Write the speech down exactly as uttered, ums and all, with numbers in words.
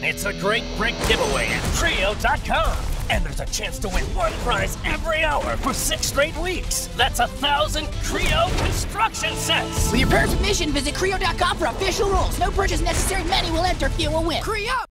It's a great brick giveaway at K R E O dot com. And there's a chance to win one prize every hour for six straight weeks. That's a thousand K R E O construction sets. With your parents' permission, visit K R E O dot com for official rules. No purchase necessary. Many will enter, few will win. K R E O!